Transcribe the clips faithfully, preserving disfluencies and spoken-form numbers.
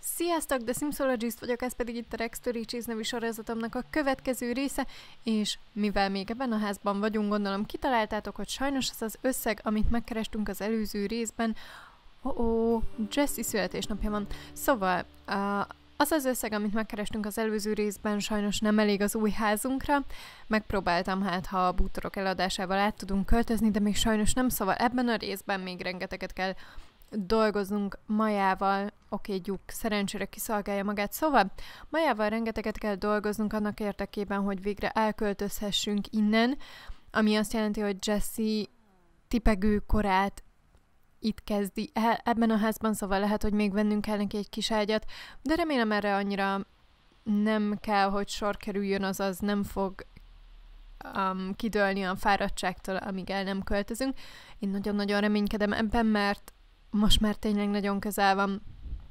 Sziasztok, The Simsologist vagyok, ez pedig itt a Rex Story Chase nevű sorozatomnak a következő része, és mivel még ebben a házban vagyunk, gondolom kitaláltátok, hogy sajnos az az összeg, amit megkerestünk az előző részben, ó, oh, oh, Jessie születésnapja van. Szóval, uh, az az összeg, amit megkerestünk az előző részben, sajnos nem elég az új házunkra. Megpróbáltam, hát ha a bútorok eladásával át tudunk költözni, de még sajnos nem, szóval ebben a részben még rengeteget kell dolgoznunk Majával. Oké, Gyuk szerencsére kiszolgálja magát, szóval Majával rengeteget kell dolgoznunk annak érdekében, hogy végre elköltözhessünk innen, ami azt jelenti, hogy Jessie tipegő korát itt kezdi el ebben a házban, szóval lehet, hogy még vennünk kell neki egy kis ágyat, de remélem erre annyira nem kell, hogy sor kerüljön, azaz nem fog um, kidőlni a fáradtságtól, amíg el nem költözünk. Én nagyon-nagyon reménykedem ebben, mert most már tényleg nagyon közel van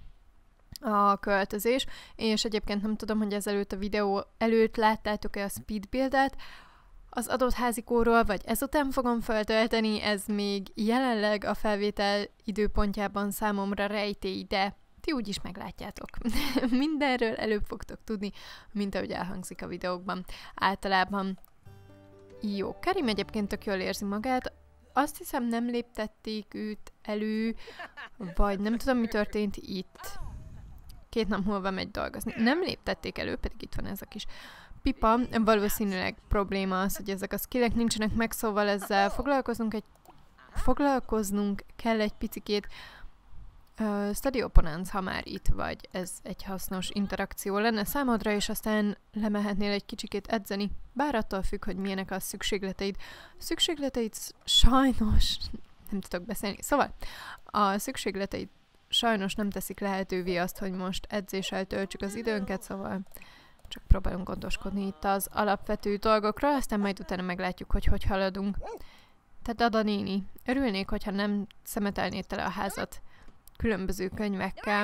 a költözés, és egyébként nem tudom, hogy ezelőtt a videó előtt láttátok-e a speed buildet az adott házikóról, vagy ezután fogom feltölteni, ez még jelenleg a felvétel időpontjában számomra rejtély, de ti úgyis meglátjátok. Mindenről előbb fogtok tudni, mint ahogy elhangzik a videókban. Általában jó, Karim egyébként tök jól érzi magát, azt hiszem nem léptették őt elő, vagy nem tudom, mi történt itt. Két nap múlva megy dolgozni. Nem léptették elő, pedig itt van ez a kis pipa. Valószínűleg probléma az, hogy ezek a skillek nincsenek meg, szóval ezzel foglalkoznunk, egy, foglalkoznunk kell egy picikét. Uh, Study Opponents, ha már itt vagy, ez egy hasznos interakció lenne számodra, és aztán lemehetnél egy kicsikét edzeni, bár attól függ, hogy milyenek a szükségleteid. Szükségleteid sajnos nem tudok beszélni. Szóval a szükségleteid sajnos nem teszik lehetővé azt, hogy most edzéssel töltsük az időnket, szóval csak próbálunk gondoskodni itt az alapvető dolgokról, aztán majd utána meglátjuk, hogy hogy haladunk. Tehát Ada néni, örülnék, hogyha nem szemetelnéd tele a házat különböző könyvekkel.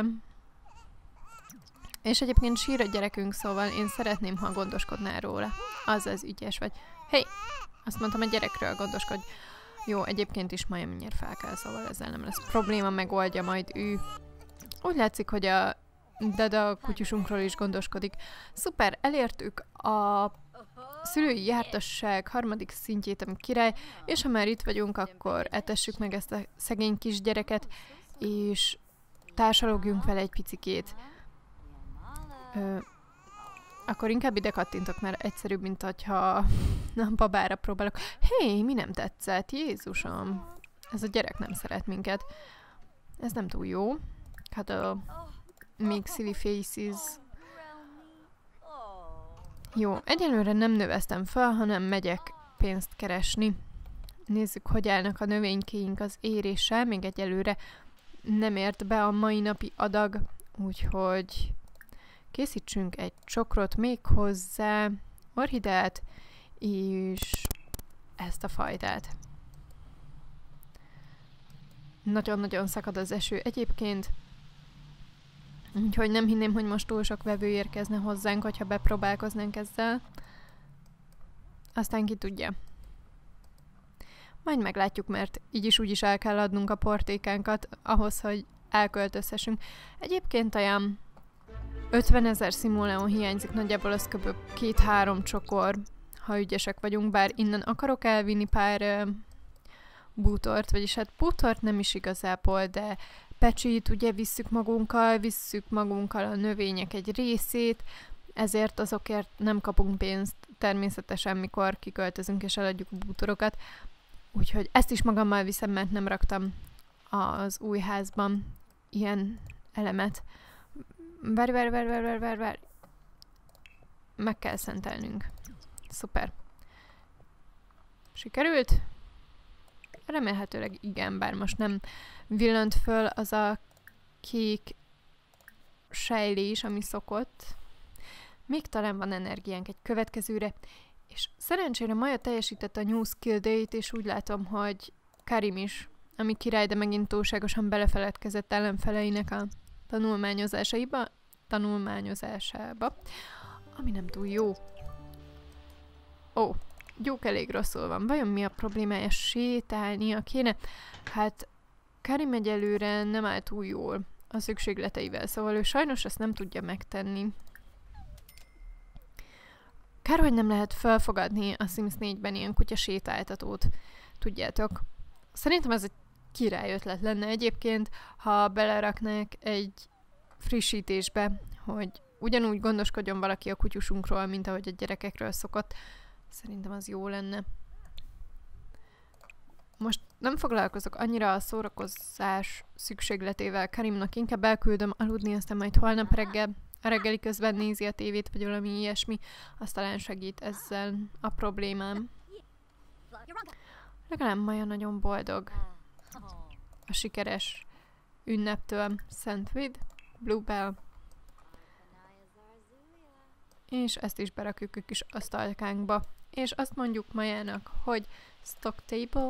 És egyébként sír a gyerekünk, szóval én szeretném, ha gondoskodnál róla. Azaz ügyes vagy. Hey! Azt mondtam, a gyerekről gondoskodj. Jó, egyébként is Maja mindjárt fel kell, szóval ezzel nem lesz probléma, megoldja majd ő. Úgy látszik, hogy a Dada kutyusunkról is gondoskodik. Szuper, elértük a szülői jártasság harmadik szintjét, ami király, és ha már itt vagyunk, akkor etessük meg ezt a szegény kisgyereket, és társalogjunk vele egy picikét. Ö, akkor inkább ide kattintok, mert egyszerűbb, mint hogyha a babára próbálok. Hé, hey, mi nem tetszett? Jézusom! Ez a gyerek nem szeret minket. Ez nem túl jó. Hát a Make Silly Faces. Jó, egyelőre nem növesztem fel, hanem megyek pénzt keresni. Nézzük, hogy állnak a növénykéink az éréssel. Még egyelőre nem ért be a mai napi adag, úgyhogy készítsünk egy csokrot még hozzá, orhideát, és ezt a fajtát. Nagyon-nagyon szakad az eső egyébként, úgyhogy nem hinném, hogy most túl sok vevő érkezne hozzánk, hogyha bepróbálkoznánk ezzel. Aztán ki tudja. Majd meglátjuk, mert így is úgy is el kell adnunk a portékánkat ahhoz, hogy elköltözhessünk. Egyébként olyan ötvenezer simoleon hiányzik, nagyjából az kb. két-három csokor, ha ügyesek vagyunk, bár innen akarok elvinni pár uh, bútort, vagyis hát bútort nem is igazából, de pecsit ugye visszük magunkkal, visszük magunkkal a növények egy részét, ezért azokért nem kapunk pénzt természetesen, mikor kiköltözünk és eladjuk a bútorokat. Úgyhogy ezt is magammal viszem, mert nem raktam az új házban ilyen elemet. Várj, várj, várj, várj, várj, várj, várj. Meg kell szentelnünk. Szuper. Sikerült? Remélhetőleg igen, bár most nem villant föl az a kék sejlés, ami szokott. Még talán van energiánk egy következőre. És szerencsére Maja teljesítette a New Skill Day-t, és úgy látom, hogy Karim is, ami király, de megint túlságosan belefeledkezett ellenfeleinek a tanulmányozásaiba, tanulmányozásába, ami nem túl jó. Ó, Gyuk elég rosszul van. Vajon mi a problémája? Sétálnia kéne? Hát Karim egyelőre nem áll túl jól. a szükségleteivel, szóval ő sajnos ezt nem tudja megtenni. Kár, hogy nem lehet felfogadni a Sims négyben ilyen kutya sétáltatót, tudjátok. Szerintem ez egy király ötlet lenne egyébként, ha beleraknák egy frissítésbe, hogy ugyanúgy gondoskodjon valaki a kutyusunkról, mint ahogy a gyerekekről szokott. Szerintem az jó lenne. Most nem foglalkozok annyira a szórakozás szükségletével Karimnak, inkább elküldöm aludni, aztán majd holnap reggel a reggeli közben nézi a tévét, vagy valami ilyesmi, az talán segít ezzel a problémám. Legalább Maja nagyon boldog a sikeres ünneptől. Szentvid, Bluebell. És ezt is berakjuk a kis asztalkánkba. És azt mondjuk Majának, hogy stock table.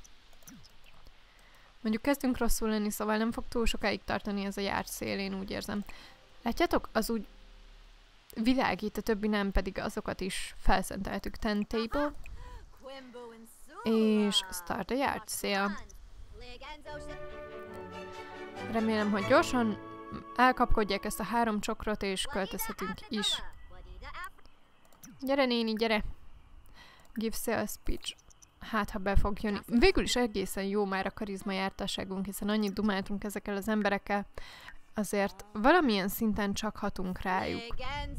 Mondjuk kezdünk rosszul lenni, szóval nem fog túl sokáig tartani ez a járt szélén, úgy érzem. Látjátok, az úgy világít, a többi nem, pedig azokat is felszenteltük. Ten table. És start a yard sale. Remélem, hogy gyorsan elkapkodják ezt a három csokrot, és költözhetünk is. Gyere néni, gyere! Give sales speech. Hát, ha be fog jönni. Végül is egészen jó már a karizma jártasságunk, hiszen annyit dumáltunk ezekkel az emberekkel, azért valamilyen szinten csak hatunk rájuk.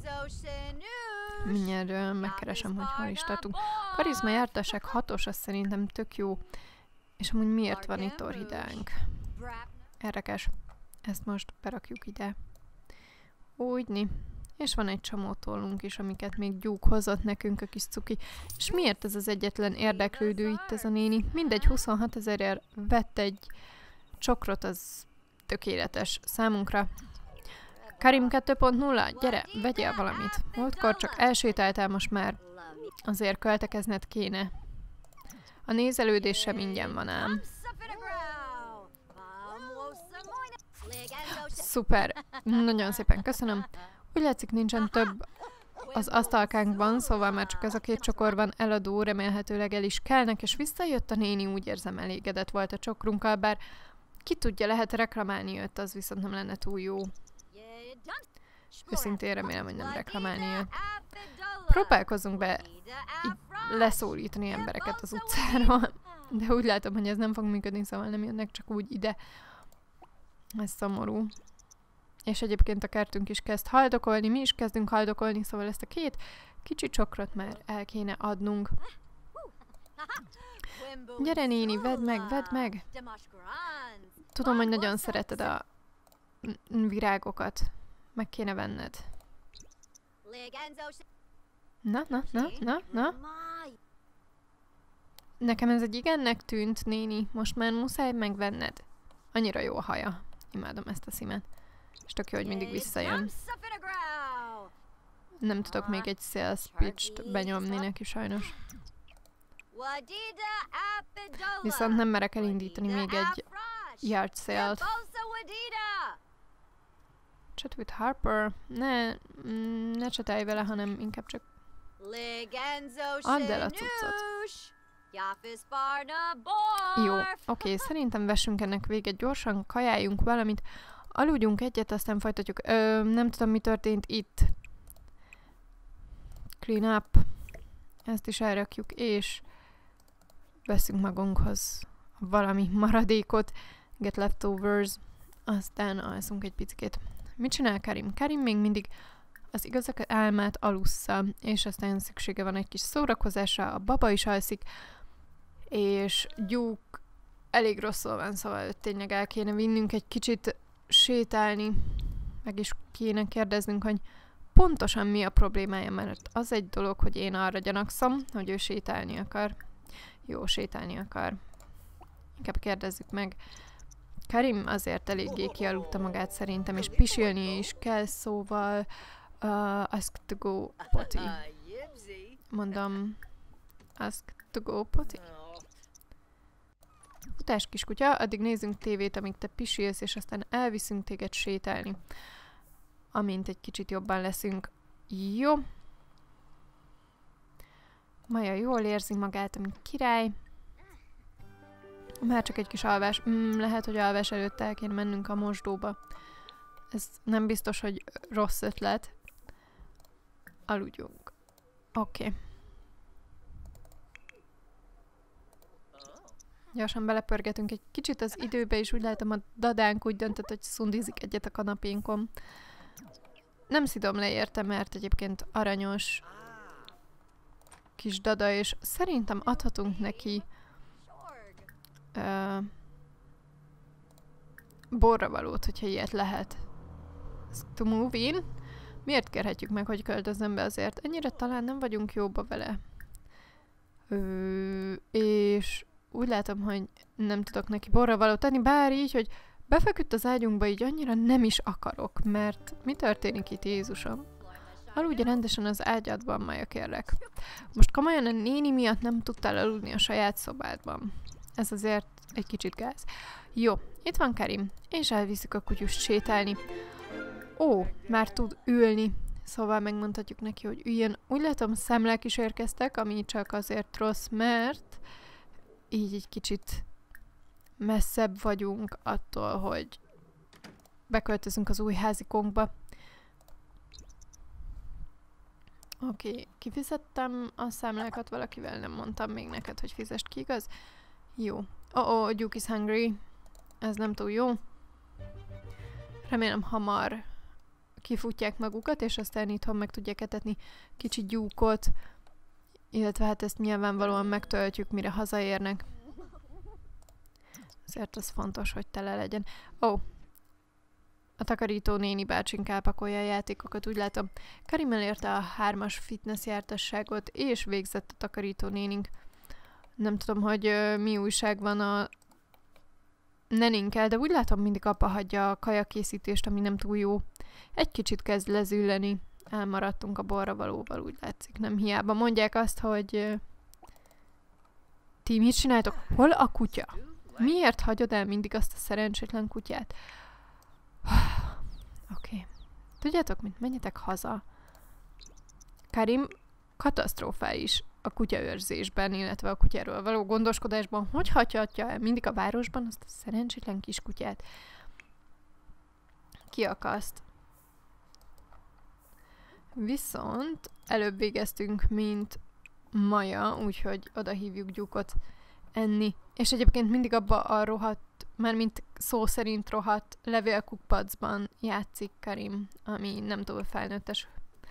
Mindjárt megkeresem, hogy hol is tartunk. Karizma jártasság hatos, az szerintem tök jó. És amúgy miért van itt orhidánk? Érdekes. Ezt most berakjuk ide. Úgyni. És van egy csomó tollunk is, amiket még Gyúk hozott nekünk, a kis cuki. És miért ez az egyetlen érdeklődő itt ez a néni? Mindegy, huszonhat ezerért vett egy csokrot, az tökéletes számunkra. Karim kettő pont nulla, gyere, vegyél valamit. Múltkor csak elsétáltál, most már azért költekezned kéne. A nézelődés sem ingyen van ám. Szuper, nagyon szépen köszönöm. Úgy látszik, nincsen több az asztalkánkban, szóval már csak ez a két csokor van eladó, remélhetőleg el is kelnek, és visszajött a néni, úgy érzem, elégedett volt a csokrunkkal, bár ki tudja, lehet reklamálni őt, az viszont nem lenne túl jó. Őszintén remélem, hogy nem reklamálni jött. Próbálkozzunk be így leszólítani embereket az utcáról, de úgy látom, hogy ez nem fog működni, szóval nem jönnek csak úgy ide. Ez szomorú. És egyébként a kertünk is kezd haldokolni, mi is kezdünk haldokolni, szóval ezt a két kicsi csokrot már el kéne adnunk. Gyere néni, vedd meg, vedd meg! Tudom, hogy nagyon szereted a virágokat. Meg kéne venned. Na, na, na, na, na. Nekem ez egy igennek tűnt, néni. Most már muszáj megvenned. Annyira jó a haja. Imádom ezt a szímet. És tök jó, hogy mindig visszajön. Nem tudok még egy sales pitch-t benyomni neki sajnos. Viszont nem merek elindítani még egy yard sale-t. Chat with Harper. Ne, ne chatálj vele, hanem inkább csak add el a cuccot. Jó, oké, okay, szerintem vessünk ennek véget gyorsan, kajáljunk valamit, aludjunk egyet, aztán folytatjuk. Ö, nem tudom, mi történt itt. Clean up. Ezt is elrakjuk, és veszünk magunkhoz valami maradékot. Get leftovers. Aztán alszunk egy picit. Mit csinál Karim? Karim még mindig az igazak álmát alussza, és aztán szüksége van egy kis szórakozásra, a baba is alszik, és Gyúk elég rosszul van, szóval tényleg el kéne vinnünk egy kicsit sétálni, meg is kéne kérdeznünk, hogy pontosan mi a problémája, mert az egy dolog, hogy én arra gyanakszom, hogy ő sétálni akar. Jó, sétálni akar. Inkább kérdezzük meg. Karim azért eléggé kialudta magát szerintem, és pisilnie is kell, szóval uh, ask to go potty. Mondom, ask to go potty. Futás kiskutya, addig nézzünk tévét, amíg te pisilsz, és aztán elviszünk téged sétálni. Amint egy kicsit jobban leszünk. Jó. Maja jól érzi magát, mint király. Már csak egy kis alvás. Mm, lehet, hogy alvás előtt el kéne mennünk a mosdóba. Ez nem biztos, hogy rossz ötlet. Aludjunk. Oké. Okay. Gyorsan belepörgetünk egy kicsit az időbe, és úgy látom, a dadánk úgy döntött, hogy szundizik egyet a kanapénkon. Nem szidom le érte, mert egyébként aranyos kis dada, és szerintem adhatunk neki uh, borravalót, hogyha ilyet lehet. To move in? Miért kérhetjük meg, hogy költözzön be azért? Ennyire talán nem vagyunk jóba vele. Ö, és úgy látom, hogy nem tudok neki borravalót tenni, bár így, hogy befeküdt az ágyunkba, így annyira nem is akarok, mert mi történik itt, Jézusom? Aludj rendesen az ágyadban, Maja, kérlek. Most komolyan a néni miatt nem tudtál aludni a saját szobádban. Ez azért egy kicsit gáz. Jó, itt van Karim, és elviszük a kutyust sétálni. Ó, már tud ülni, szóval megmondhatjuk neki, hogy üljön. Úgy látom, szemlek is érkeztek, ami csak azért rossz, mert így egy kicsit messzebb vagyunk attól, hogy beköltözünk az új házikónkba. Oké, okay. Kifizettem a számlákat valakivel, nem mondtam még neked, hogy fizest ki, igaz? Jó. Oh, oh, Duke is hungry. Ez nem túl jó. Remélem hamar kifutják magukat, és aztán itthon meg tudják etetni kicsi gyúkot, illetve hát ezt nyilvánvalóan megtöltjük, mire hazaérnek. Azért az fontos, hogy tele legyen. Ó, oh, a takarító néni bácsink elpakolja a játékokat, úgy látom. Karim elérte a hármas fitness jártasságot, és végzett a takarító nénink. Nem tudom, hogy uh, mi újság van a nenénkkel, de úgy látom, mindig apa hagyja a kajakészítést, ami nem túl jó. Egy kicsit kezd lezülleni. Elmaradtunk a borravalóval, úgy látszik. Nem hiába mondják azt, hogy uh, ti mit csináltok? Hol a kutya? Miért hagyod el mindig azt a szerencsétlen kutyát? Oké. Okay. Tudjátok mit? Menjetek haza. Karim katasztrofális a kutyaőrzésben, illetve a kutyáról való gondoskodásban. Hogy hagyhatja el mindig a városban azt a szerencsétlen kis kutyát? Kiakaszt. Viszont előbb végeztünk, mint Maja, úgyhogy oda hívjuk Gyúkot enni. És egyébként mindig abba a rohadt, mármint szó szerint rohadt levélkukpacban játszik Karim, ami nem túl felnőttes.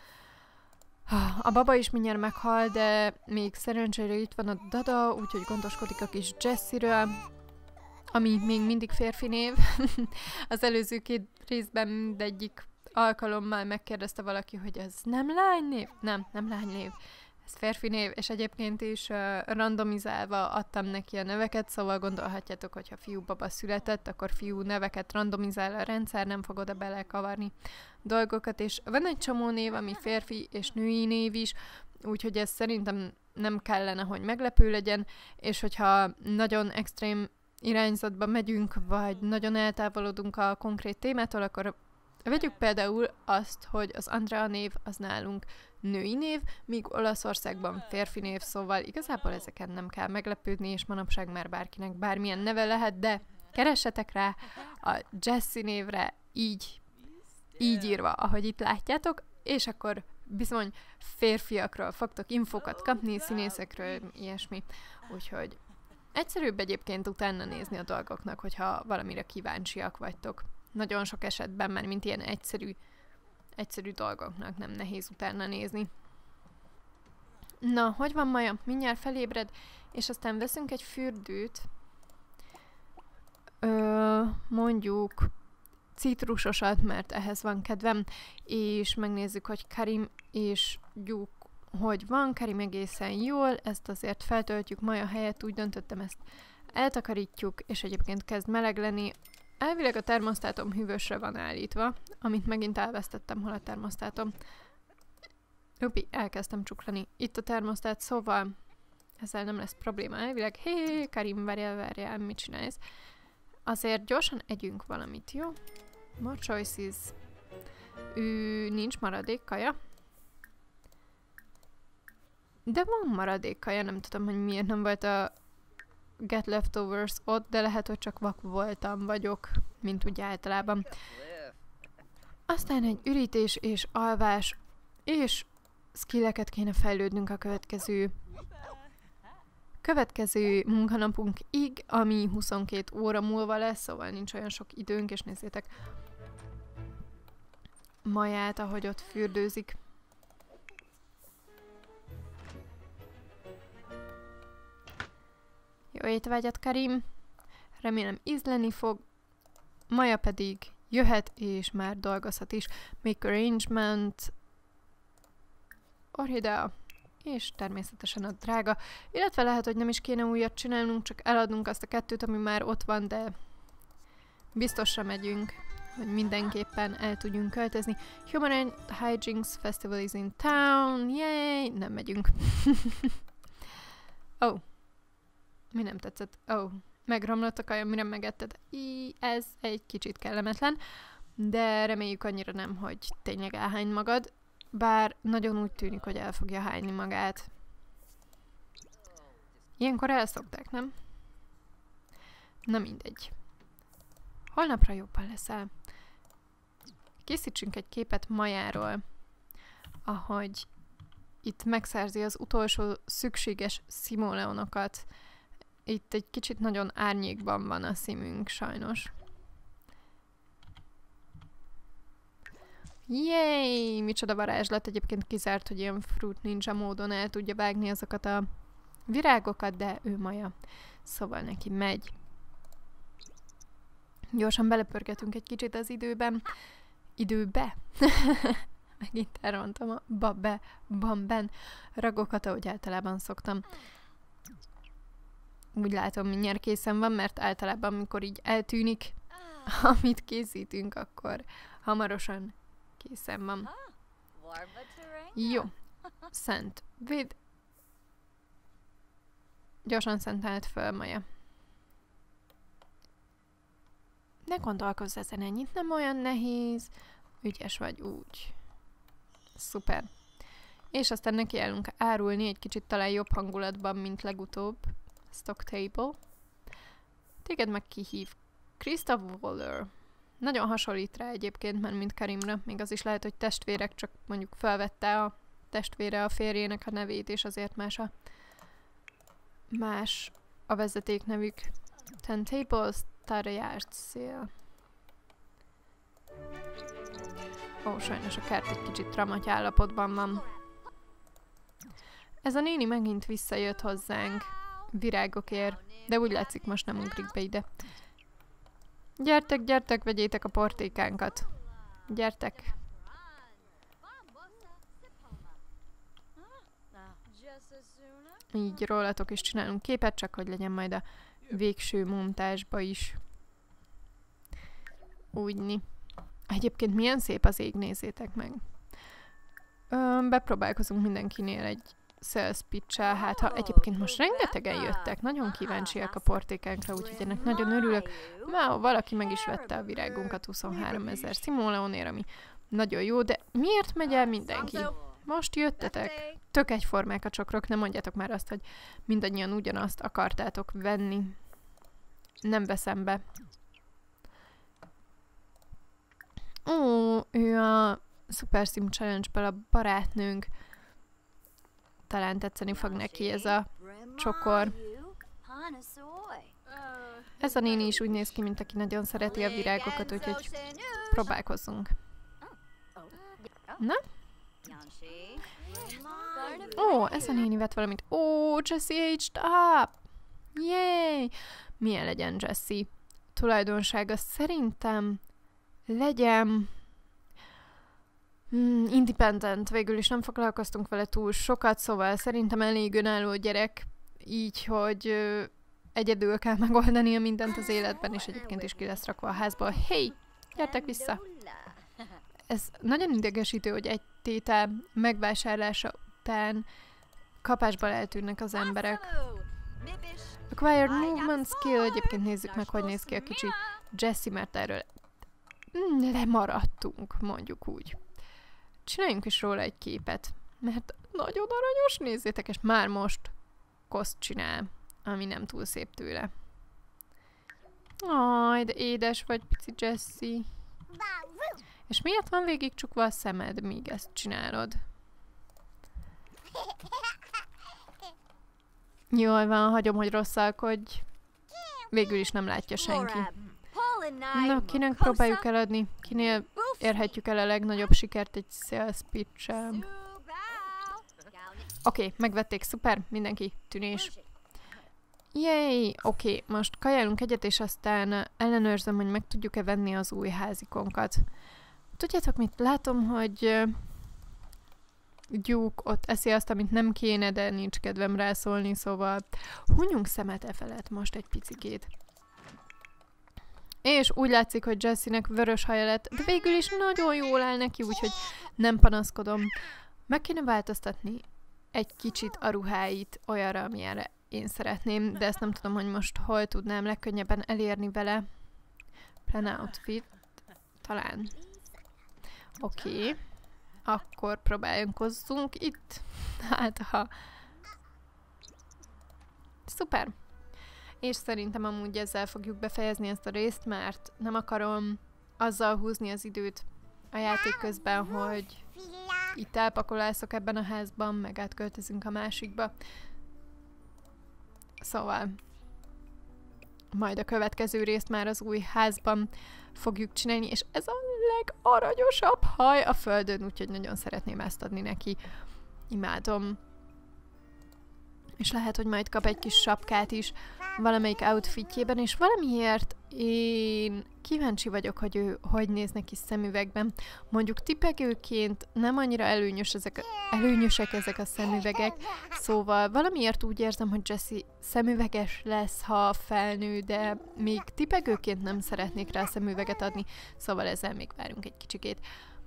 A baba is mindjárt meghal, de még szerencsére itt van a dada, úgyhogy gondoskodik a kis Jessie-ről, ami még mindig férfi név. Az előző két részben mindegyik alkalommal megkérdezte valaki, hogy ez nem lánynév? Nem, nem lánynév. Ez férfi név, és egyébként is uh, randomizálva adtam neki a neveket, szóval gondolhatjátok, hogy ha fiú-baba született, akkor fiú neveket randomizál a rendszer, nem fog oda belekavarni dolgokat, és van egy csomó név, ami férfi és női név is, úgyhogy ez szerintem nem kellene, hogy meglepő legyen, és hogyha nagyon extrém irányzatba megyünk, vagy nagyon eltávolodunk a konkrét témától, akkor vegyük például azt, hogy az Andrea név az nálunk női név, míg Olaszországban férfi név, szóval igazából ezeken nem kell meglepődni, és manapság már bárkinek bármilyen neve lehet, de keressetek rá a Jessie névre így, így írva, ahogy itt látjátok, és akkor bizony férfiakról fogtok infokat kapni, színészekről, ilyesmi. Úgyhogy egyszerűbb egyébként utána nézni a dolgoknak, hogyha valamire kíváncsiak vagytok. Nagyon sok esetben már mint ilyen egyszerű, egyszerű dolgoknak nem nehéz utána nézni. Na, hogy van Maja? Mindjárt felébred, és aztán veszünk egy fürdőt. Ö, mondjuk citrusosat, mert ehhez van kedvem, és megnézzük, hogy Karim és Gyúk hogy van. Karim egészen jól, ezt azért feltöltjük Maja helyett, úgy döntöttem, ezt eltakarítjuk, és egyébként kezd meleg lenni. Elvileg a termosztátom hűvösre van állítva, amit megint elvesztettem, hol a termosztátom. Upi, elkezdtem csuklani. Itt a termosztát, szóval ezzel nem lesz probléma. Elvileg, hé, hé, Karim, várjál, várjál, mit csinálsz? Azért gyorsan együnk valamit, jó? More choices. Ő, nincs maradék kaja. De van maradék kaja, nem tudom, hogy miért nem volt a get leftovers ott, de lehet, hogy csak vak voltam vagyok, mint úgy általában. Aztán egy ürítés és alvás, és skilleket kéne fejlődnünk a következő következő munkanapunkig, ami huszonkét óra múlva lesz, szóval nincs olyan sok időnk, és nézzétek Maját, ahogy ott fürdőzik. Jó étvágyat, Karim! Remélem ízleni fog. Maja pedig jöhet, és már dolgozhat is. Make arrangement. Orhidea. És természetesen a drága. Illetve lehet, hogy nem is kéne újat csinálnunk, csak eladnunk azt a kettőt, ami már ott van, de biztosra megyünk, hogy mindenképpen el tudjunk költözni. Human Hijinks Festival is in town. Yay! Nem megyünk. Oh. Mi nem tetszett? Oh. Megromlott a kaja, mire megetted. Í, ez egy kicsit kellemetlen, de reméljük annyira nem, hogy tényleg elhány magad. Bár nagyon úgy tűnik, hogy el fogja hányni magát. Ilyenkor elszokták, nem? Na mindegy. Holnapra jobban leszel. Készítsünk egy képet Majáról, ahogy itt megszerzi az utolsó szükséges simoleonokat. Itt egy kicsit nagyon árnyékban van a színünk, sajnos. Jéj! Micsoda varázslat! Egyébként kizárt, hogy ilyen Fruit Ninja módon el tudja vágni azokat a virágokat, de ő Maja. Szóval neki megy. Gyorsan belepörgetünk egy kicsit az időben. Időbe? Megint elrontom a ba-be, bam-ben ragokat, ahogy általában szoktam. Úgy látom, mindjárt készen van, mert általában, amikor így eltűnik, amit készítünk, akkor hamarosan készen van. Jó. Szent. Véd. Gyorsan szentelt föl, Maja. Ne gondolkozz ezen ennyit, nem olyan nehéz. Ügyes vagy úgy. Szuper. És aztán nekiállunk árulni egy kicsit talán jobb hangulatban, mint legutóbb. Stock table. Téged meg kihív Christoph Waller. Nagyon hasonlít rá egyébként, mert mint Karimra. Még az is lehet, hogy testvérek, csak mondjuk felvette a testvére a férjének a nevét, és azért más a más a vezetéknevük. Ten tables, start a yard sale. Ó, sajnos a kert egy kicsit tramaty állapotban van. Ez a néni megint visszajött hozzánk virágokért, de úgy látszik, most nem ugrik be ide. Gyertek, gyertek, vegyétek a portékánkat. Gyertek. Így rólatok is csinálunk képet, csak hogy legyen majd a végső montásba is. Úgyni. Egyébként milyen szép az ég, nézzétek meg. Ö, bepróbálkozunk mindenkinél egy sales pitch-el, hát ha egyébként most rengetegen jöttek, nagyon kíváncsiak a portékánkra, úgyhogy ennek nagyon örülök. Wow, valaki meg is vette a virágunkat huszonháromezer simoleonért, ami nagyon jó, de miért megy el mindenki? Most jöttetek. Tök egyformák a csokrok, nem mondjátok már azt, hogy mindannyian ugyanazt akartátok venni. Nem veszem be. Ó, ő a Super Sim Challenge-ből a barátnőnk. Talán tetszeni fog neki ez a csokor. Ez a néni is úgy néz ki, mint aki nagyon szereti a virágokat, úgyhogy próbálkozzunk. Na? Ó, ez a néni vett valamit. Ó, Jessie aged up! Yay! Milyen legyen Jessie? Tulajdonsága szerintem legyen mm, independent. Végül is nem foglalkoztunk vele túl sokat, szóval szerintem elég önálló gyerek, így, hogy ö, egyedül kell megoldania mindent az életben, és egyébként is ki lesz rakva a házból. Hey! Gyertek vissza! Ez nagyon idegesítő, hogy egy tétel megvásárlása után kapásból eltűnnek az emberek. Acquired movement skill, egyébként nézzük meg, hogy néz ki a kicsi Jessie, mert erről lemaradtunk, mondjuk úgy. Csináljunk is róla egy képet, mert nagyon aranyos, nézzétek, és már most koszt csinál. ami nem túl szép tőle. Aj, de édes vagy, pici Jessie. És miért van végigcsukva a szemed, míg ezt csinálod? Jól van, hagyom, hogy rosszalkodj. Végül is nem látja senki. Na, kinek próbáljuk eladni? Kinél érhetjük el a legnagyobb sikert egy sales pitch-el? Oké, okay, megvették, szuper, mindenki, tűnés. Jéj, oké, okay, most kajálunk egyet, és aztán ellenőrzöm, hogy meg tudjuk-e venni az új házikonkat. Tudjátok mit? Látom, hogy Duke ott eszi azt, amit nem kéne, de nincs kedvem rászólni, szóval hunyunk szemet e felett most egy picikét. És úgy látszik, hogy Jessie-nek vörös haja lett, de végül is nagyon jól áll neki, úgyhogy nem panaszkodom. Meg kéne változtatni egy kicsit a ruháit olyanra, amilyenre én szeretném, de ezt nem tudom, hogy most hol tudnám legkönnyebben elérni vele. Plan outfit. Talán. Oké. Okay. Akkor próbálkozzunk itt. Hát, ha... Szuper! És szerintem amúgy ezzel fogjuk befejezni ezt a részt, mert nem akarom azzal húzni az időt a játék közben, hogy itt elpakolászok ebben a házban, meg átköltözünk a másikba. Szóval majd a következő részt már az új házban fogjuk csinálni, és ez a legaranyosabb haj a földön, úgyhogy nagyon szeretném ezt adni neki. Imádom. És lehet, hogy majd kap egy kis sapkát is valamelyik outfitjében, és valamiért én kíváncsi vagyok, hogy ő hogy néz neki szemüvegben. Mondjuk tipegőként nem annyira előnyös ezek, előnyösek ezek a szemüvegek, szóval valamiért úgy érzem, hogy Jessie szemüveges lesz, ha felnő, de még tipegőként nem szeretnék rá szemüveget adni, szóval ezzel még várunk egy kicsikét.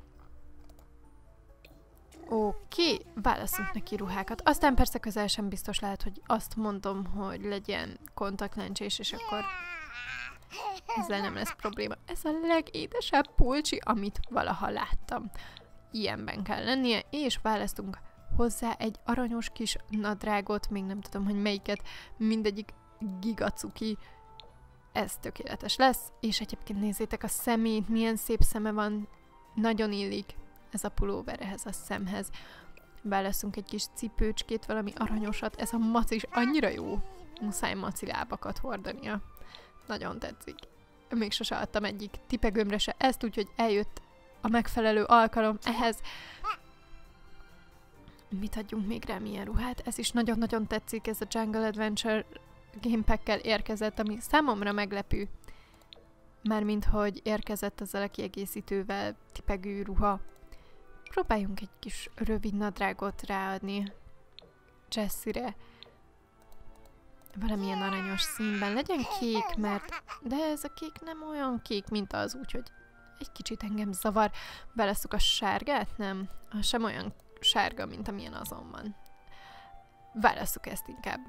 Oké, okay, válaszunk neki ruhákat. Aztán persze közel sem biztos lehet, hogy azt mondom, hogy legyen kontaktlencsés, és akkor ezzel nem lesz probléma. Ez a legédesebb pulcsi, amit valaha láttam. Ilyenben kell lennie, és választunk hozzá egy aranyos kis nadrágot, még nem tudom, hogy melyiket, mindegyik gigacuki. Ez tökéletes lesz, és egyébként nézzétek a szemét, milyen szép szeme van, nagyon illik ez a pulóver ehhez a szemhez. Válaszunk egy kis cipőcskét, valami aranyosat. Ez a maci is annyira jó. Muszáj maci lábakat hordania. Nagyon tetszik. Még sose adtam egyik tipegőmre se ezt, úgyhogy eljött a megfelelő alkalom ehhez. Mit adjunk még rá, milyen ruhát? Ez is nagyon-nagyon tetszik, ez a Jungle Adventure gamepackkel érkezett, ami számomra meglepő. Mármint, hogy érkezett ezzel a kiegészítővel tipegő ruha. Próbáljunk egy kis rövid nadrágot ráadni Jessie-re. Valamilyen aranyos színben. Legyen kék, mert... De ez a kék nem olyan kék, mint az, úgyhogy egy kicsit engem zavar. Válasszuk a sárgát? Nem. Az sem olyan sárga, mint amilyen azon van. Válasszuk ezt inkább.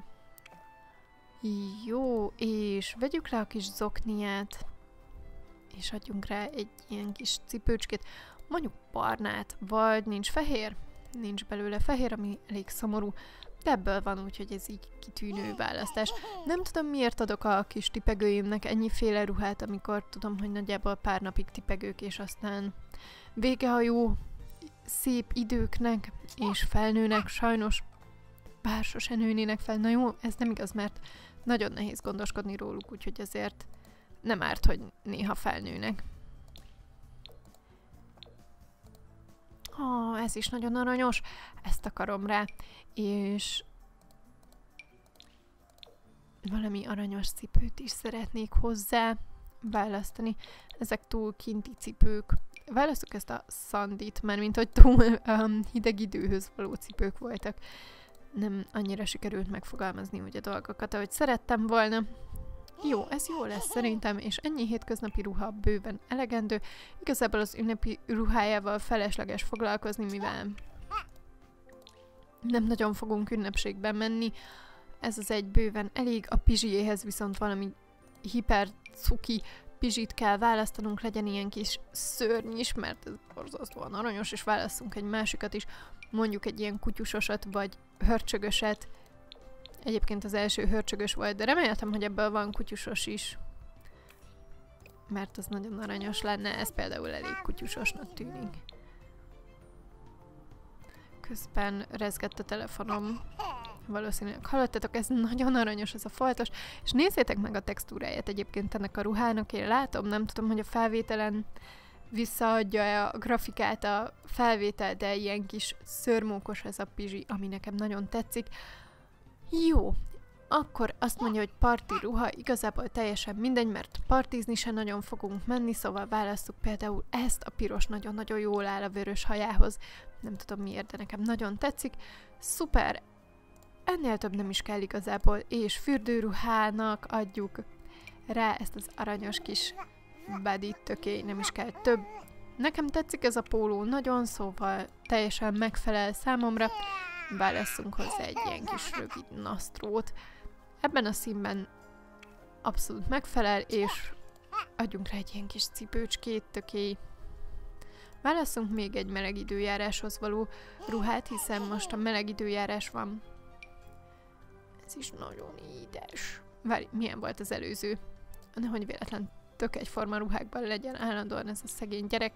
Jó, és vegyük le a kis zokniát, és adjunk rá egy ilyen kis cipőcskét. Mondjuk barnát, vagy nincs fehér? Nincs belőle fehér, ami elég szomorú, de ebből van, úgyhogy ez így kitűnő választás. Nem tudom, miért adok a kis tipegőimnek ennyiféle ruhát, amikor tudom, hogy nagyjából pár napig tipegők, és aztán vége a jó, szép időknek, és felnőnek, sajnos, bár sose nőnének fel. Na jó, ez nem igaz, mert nagyon nehéz gondoskodni róluk, úgyhogy ezért nem árt, hogy néha felnőnek. Oh, ez is nagyon aranyos, ezt akarom rá, és valami aranyos cipőt is szeretnék hozzá választani. Ezek túl kinti cipők. Választok ezt a Sandit, mert mint hogy túl um, hideg időhöz való cipők voltak. Nem annyira sikerült megfogalmazni úgy a dolgokat, ahogy szerettem volna. Jó, ez jó lesz szerintem, és ennyi hétköznapi ruha bőven elegendő. Igazából az ünnepi ruhájával felesleges foglalkozni, mivel nem nagyon fogunk ünnepségben menni. Ez az egy bőven elég, a pizsiéhez viszont valami hiper cuki pizsit kell választanunk, legyen ilyen kis szörny is, mert ez borzasztóan aranyos, és válasszunk egy másikat is, mondjuk egy ilyen kutyusosat, vagy hörcsögöset. Egyébként az első hörcsögös volt, de reméltem, hogy ebből van kutyusos is. Mert az nagyon aranyos lenne, ez például elég kutyusosnak tűnik. Közben rezgett a telefonom. Valószínűleg hallottatok, ez nagyon aranyos, ez a foltos. És nézzétek meg a textúráját egyébként ennek a ruhának, én látom, nem tudom, hogy a felvételen visszaadja a grafikát a felvétel, de ilyen kis szörmókos ez a pizsi, ami nekem nagyon tetszik. Jó, akkor azt mondja, hogy parti ruha, igazából teljesen mindegy, mert partizni se nagyon fogunk menni, szóval választjuk például ezt, a piros nagyon-nagyon jól áll a vörös hajához. Nem tudom miért, de nekem nagyon tetszik. Szuper! Ennél több nem is kell igazából, és fürdőruhának adjuk rá ezt az aranyos kis body, töké, nem is kell több. Nekem tetszik ez a póló nagyon, szóval teljesen megfelel számomra. Válasszunk hozzá egy ilyen kis rövid nasztrót. Ebben a színben abszolút megfelel, és adjunk rá egy ilyen kis cipőcskét, töké. Válasszunk még egy meleg időjáráshoz való ruhát, hiszen most a meleg időjárás van. Ez is nagyon édes. Várj, milyen volt az előző? Nehogy véletlen tök egyforma ruhákban legyen állandóan ez a szegény gyerek.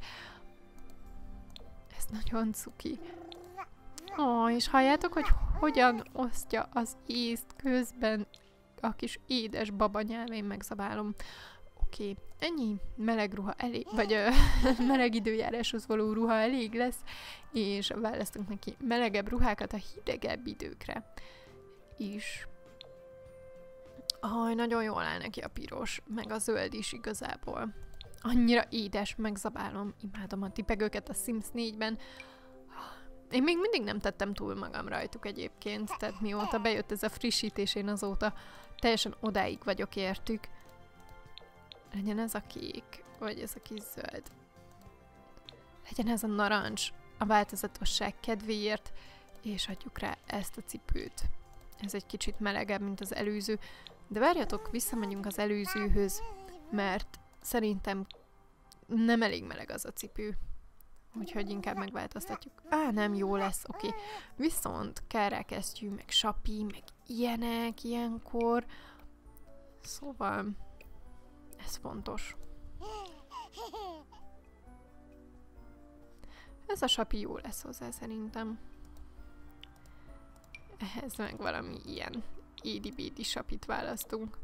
Ez nagyon cuki. Ó, és halljátok, hogy hogyan osztja az ízt közben a kis édes babanyelvén megzabálom. Oké, okay. Ennyi meleg ruha elég, vagy ö, meleg időjáráshoz való ruha elég lesz, és választunk neki melegebb ruhákat a hidegebb időkre is. Aj, nagyon jól áll neki a piros, meg a zöld is igazából. Annyira édes, megzabálom, imádom a tipegőket a Sims négyben. Én még mindig nem tettem túl magam rajtuk egyébként, tehát mióta bejött ez a frissítés, én azóta teljesen odáig vagyok értük. Legyen ez a kék, vagy ez a kis zöld. Legyen ez a narancs, a változatosság kedvéért, és adjuk rá ezt a cipőt. Ez egy kicsit melegebb, mint az előző, de várjatok, visszamegyünk az előzőhöz, mert szerintem nem elég meleg az a cipő. Úgyhogy inkább megváltoztatjuk. Á, nem, jó lesz, oké. Okay. Viszont kerekesztyű, meg sapi, meg ilyenek ilyenkor. Szóval ez fontos. Ez a sapi jó lesz hozzá szerintem. Ehhez meg valami ilyen édi-bédi sapit választunk.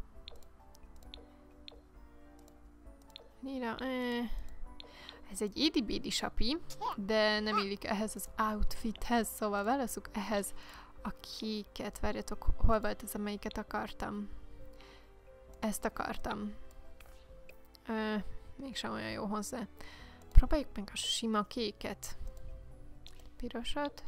Nira, eh. Ez egy édi-bédi sapi, de nem illik ehhez az outfithez, szóval válaszuk ehhez a kéket. Várjatok, hol volt ez, amelyiket akartam? Ezt akartam. Ö, mégsem olyan jó hozzá. Próbáljuk meg a sima kéket. Pirosat.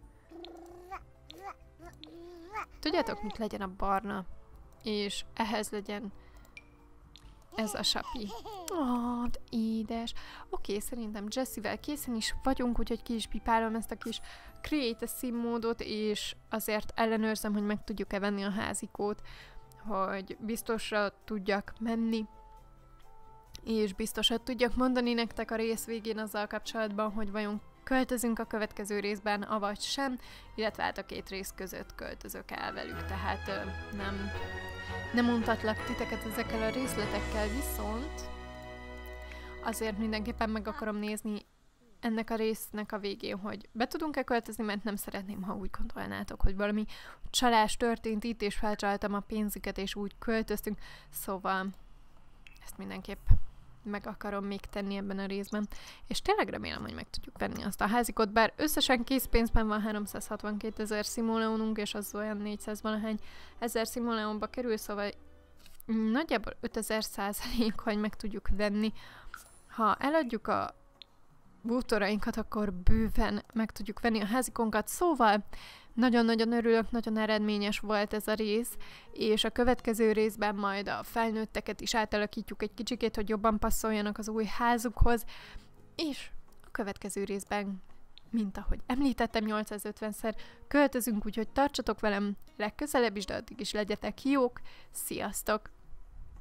Tudjátok, mit legyen a barna? És ehhez legyen ez a sapi. Ó, de édes. Oké, okay, szerintem Jessie-vel készen is vagyunk, úgyhogy ki is pipálom ezt a kis Create a Sim módot, és azért ellenőrzem, hogy meg tudjuk-e venni a házikót, hogy biztosra tudjak menni, és biztosat tudjak mondani nektek a rész végén azzal kapcsolatban, hogy vajon költözünk a következő részben, avagy sem, illetve hát a két rész között költözök el velük, tehát ö, nem, nem untatlak titeket ezekkel a részletekkel, viszont azért mindenképpen meg akarom nézni ennek a résznek a végén, hogy be tudunk-e költözni, mert nem szeretném, ha úgy gondolnátok, hogy valami csalás történt itt, és felcsaltam a pénzüket, és úgy költöztünk, szóval ezt mindenképp meg akarom még tenni ebben a részben. És tényleg remélem, hogy meg tudjuk venni azt a házikot, bár összesen készpénzben van háromszázhatvankétezer simoleonunk, és az olyan négyszáz valahány ezer simoleonba kerül, szóval nagyjából ötezer százalék, hogy meg tudjuk venni. Ha eladjuk a bútorainkat, akkor bőven meg tudjuk venni a házikonkat, szóval nagyon-nagyon örülök, nagyon eredményes volt ez a rész, és a következő részben majd a felnőtteket is átalakítjuk egy kicsikét, hogy jobban passzoljanak az új házukhoz, és a következő részben, mint ahogy említettem, nyolcszázötvenszer költözünk, úgyhogy tartsatok velem legközelebb is, de addig is legyetek jók, sziasztok!